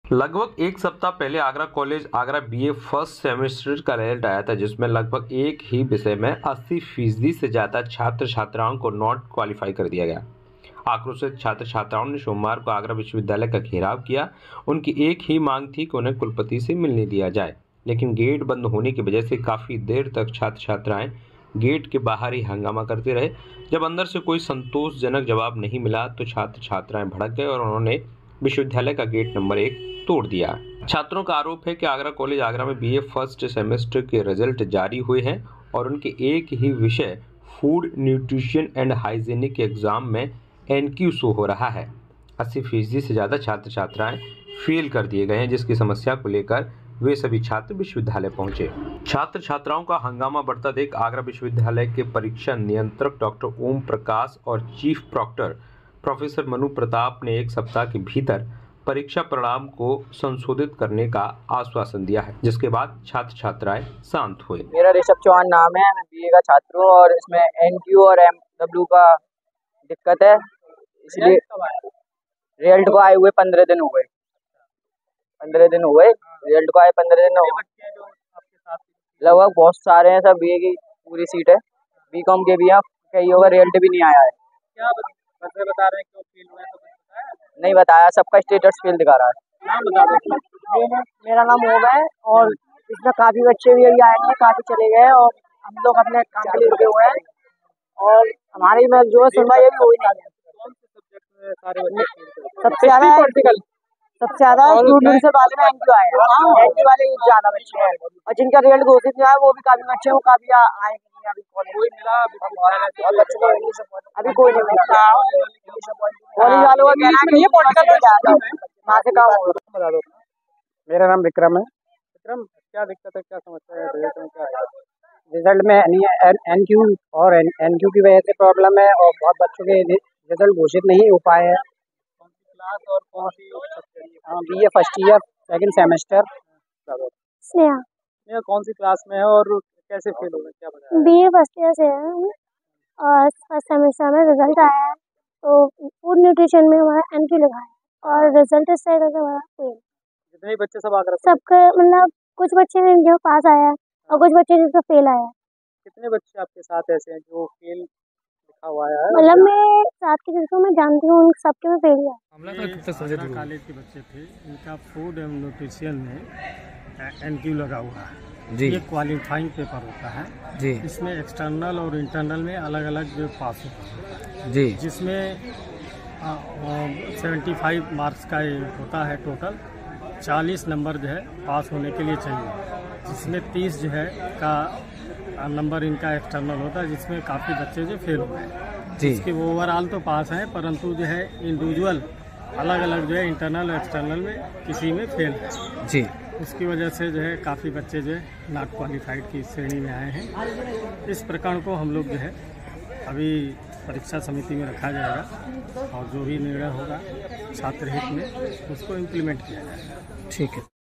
लगभग एक सप्ताह पहले Agra college Agra BA first semester का रिजल्ट आया था, जिसमें लगभग एक ही विषय में 80% से ज़्यादा छात्र छात्राओं को नॉट क्वालिफाई कर दिया गया। आक्रोशित छात्र छात्राओं ने सोमवार को आगरा विश्वविद्यालय का घेराव किया। उनकी एक ही मांग थी कि उन्हें कुलपति से मिलने दिया जाए, लेकिन गेट बंद होने की वजह से काफ़ी देर तक छात्र छात्राएँ गेट के बाहर ही हंगामा करते रहे। जब अंदर से कोई संतोषजनक जवाब नहीं मिला तो छात्र छात्राएँ भड़क गए और उन्होंने विश्वविद्यालय का गेट नंबर 1 तोड़ दिया। छात्रों का आरोप है कि आगरा कॉलेज आगरा में बीए फर्स्ट सेमेस्टर के रिजल्ट जारी हुए हैं और उनके एक ही विषय food nutrition and hygienic exam में एनक्यू शो हो रहा है। 80% से ज़्यादा छात्र छात्राएं फेल कर दिए गए हैं, जिसकी समस्या को लेकर वे सभी छात्र विश्वविद्यालय पहुंचे। छात्र छात्राओं का हंगामा बढ़ता देख आगरा विश्वविद्यालय के परीक्षा नियंत्रक डॉक्टर ओम प्रकाश और chief proctor professor Manu Pratap ने एक सप्ताह के भीतर परीक्षा परिणाम को संशोधित करने का आश्वासन दिया है, जिसके बाद छात्र छात्राएं शांत हुए। मेरा ऋषभ चौहान नाम है, मैं बीए का छात्र हूँ और इसमें एनक्यू और एमडब्ल्यू का दिक्कत है, इसलिए रिजल्ट को आए हुए 15 दिन हो गए। 15 दिन हुए रिजल्ट को आए, 15 दिन हो गए। लगभग बहुत सारे हैं, सब बीए की पूरी सीट है, बीकॉम के भी हैं, कईयों का रिजल्ट भी नहीं आया है। क्या बच्चे बता रहे हैं क्यों फेल हुए? नहीं बताया, सबका स्टेटस फेल दिखा रहा है। नाम बता दो। मेरा नाम होगा है और इसमें काफी बच्चे भी अभी आए हैं, काफी चले गए और हम लोग अपने काम के लिए रुके हुए हैं और हमारी में जो है सुनवाई अभी हुई नहीं है। कौन से सब्जेक्ट में सारे बच्चे? सबसे ज्यादा न्यूट्रिशन वाले में एनक्यू आए हैं, एनक्यू वाले ज्यादा बच्चे हैं और जिनका रिजल्ट घोषित नहीं आया वो भी काफी बच्चे हैं, वो काफी आए हैं। कोई मिला अभी कोई नहीं मिला। कॉलेज वालों का कहना है कि ये पॉलिटिकल वहाँ से काम होगा। बता दो। मेरा नाम विक्रम है। विक्रम, क्या दिक्कत है, क्या समस्या है रिजल्ट में? क्या है रिजल्ट में एनक्यू और एनक्यू की वजह से प्रॉब्लम है और बहुत बच्चों के रिजल्ट घोषित नहीं हो पाए हैं। कौन सी क्लास और कौन सी subject? BA first year second semester. Sneha कौन सी क्लास में है और कैसे फेल हो गए, क्या बताया? बीए फर्स्ट ईयर से है और फर्स्ट सेमेस्टर में रिजल्ट आया है तो फूड न्यूट्रिशन में हमारा एनक्यू लिखा है और रिजल्ट इस तरह से हमारा फेल। जितने बच्चे सब आगरा सबके मतलब कुछ बच्चे ने जो पास आया है और कुछ बच्चे जिसका फेल आया है। कितने बच्चे आपके साथ ऐसे हैं जो फेल लिखा हुआ है? मतलब मैं साथ के जिसको मैं जानती हूँ उन सबके में फेल है। कॉलेज के बच्चे थे, इनका फूड एवं न्यूट्रिशन में एनक्यू लगा हुआ है जी। ये क्वालिफाइंग पेपर होता है जी। इसमें एक्सटर्नल और इंटरनल में अलग अलग जो पास होता है जी, जिसमें 75 मार्क्स का होता है टोटल। 40 नंबर जो है पास होने के लिए चाहिए, जिसमें 30 जो है का नंबर इनका एक्सटर्नल होता है, जिसमें काफ़ी बच्चे जो फेल हुए हैं जी। इसके ओवरऑल तो पास हैं, परंतु जो है इंडिविजुअल अलग अलग जो है इंटरनल और एक्सटर्नल में किसी में फेल है जी। उसकी वजह से जो है काफ़ी बच्चे जो है नॉट क्वालिफाइड की श्रेणी में आए हैं। इस प्रकरण को हम लोग जो है अभी परीक्षा समिति में रखा जाएगा और जो भी निर्णय होगा छात्र हित में उसको इम्प्लीमेंट किया जाएगा। ठीक है।